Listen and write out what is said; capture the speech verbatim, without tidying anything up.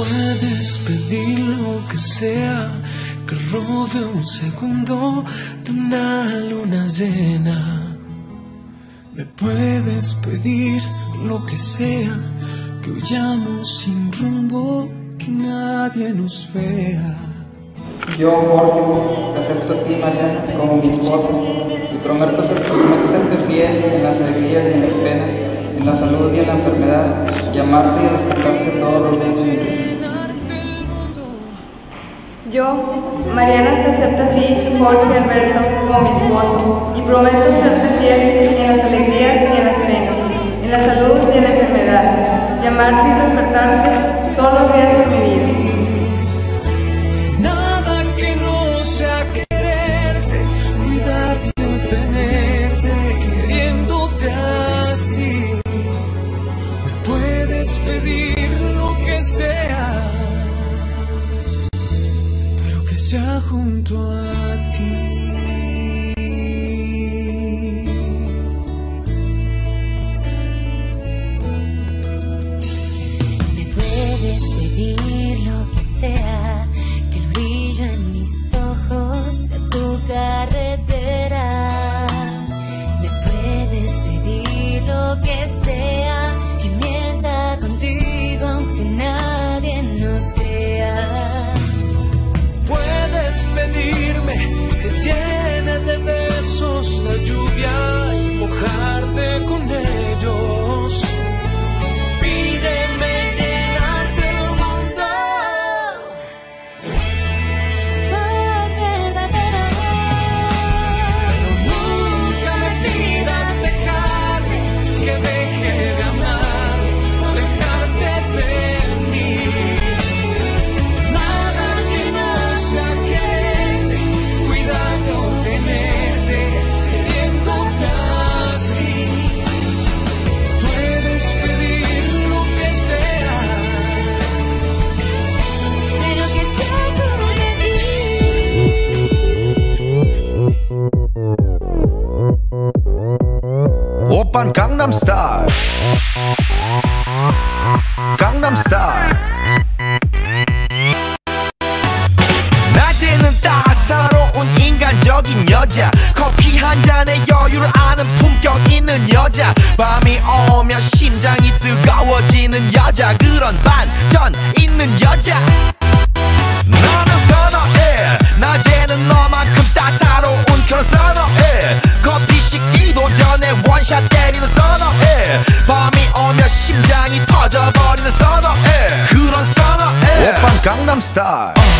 puedes pedir lo que sea, que robe un segundo de una luna llena. Me puedes pedir lo que sea, que huyamos sin rumbo, que nadie nos vea. Yo, Jorge, te acepto a ti, Mariana, como mi esposa, y prometo ser, prometo serte fiel en las alegrías y en las penas, en la salud y en la enfermedad, y amarte y respetarte todos los días de mi vida. Yo, Mariana, te acepto a ti, Jorge Alberto, como mi esposo, y prometo serte fiel en las alegrías y en las penas, en la salud y en la enfermedad, y amarte y respetarte todos los días de mi vida. Nada que no sea quererte, cuidarte o tenerte, queriéndote así. Me puedes pedir lo que sea, pero que sea junto a ti. Me puedes pedir lo que sea, que el brillo en mis ojos sea tu carretera. Me puedes pedir lo que sea, que mienta contigo aunque nadie nos crea. Puedes pedirme que llene de besos la lluvia y mojarte con ellos. Pídeme llenarte el mundo, Más verdadero. pero nunca me pidas dejarme, que deje de amar o dejarte venir. Nada que no sea quererte, cuidarte o tenerte, queriéndote así. Puedes pedir lo que sea, Pero que sea como de ti. 오빤 강남스타일 강남스타일 낮에는 따사로운 인간적인 여자, 커피 한 잔에 여유를 아는 품격 있는 여자, 밤이 오면 심장이 뜨거워지는 여자, 그런 반전 있는 여자. 너는 선어해, 낮에는 너만큼 따사로운 그런 선어해, 커피 식기도 전에 원샷 때리는 선어해, 밤이 오면 심장이 터져버리는 선어해, 그런 선어해. 오빤 강남스타일